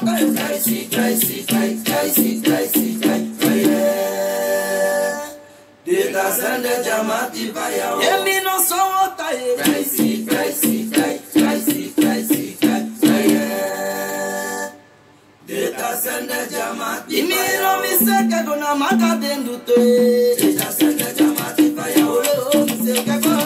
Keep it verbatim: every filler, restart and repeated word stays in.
Kaisi, kaisi, kai, kaisi, kaisi, kai, kai. Dita sende jamati baya. Emi no so otaye. Kaisi, kaisi, kai, kaisi, kaisi, kai, kai. Dita sende jamati. Imiro mi seke dona mata dendute. Dita sende jamati baya. Ole o mi seke.